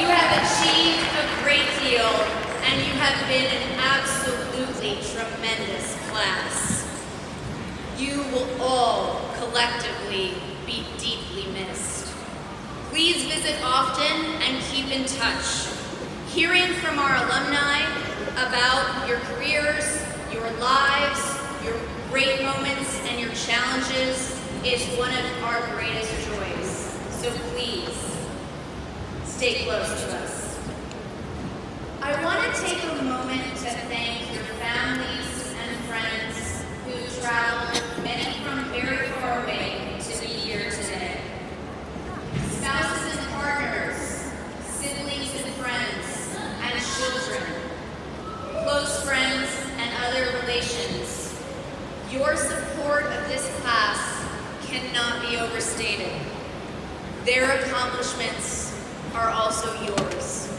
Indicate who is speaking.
Speaker 1: have achieved a great deal, and you have been an absolutely tremendous class. You will all collectively be deeply missed. Please visit often and keep in touch. Hearing from our alumni about your careers, your lives, your great moments, and your challenges is one of our greatest joys. So please, stay close to us. I want to take a moment to thank your families and friends who traveled, many from very far away, to be here today. Spouses and partners, siblings and friends, and children, close friends and other relations, your support of this class cannot be overstated. Their accomplishments are also yours.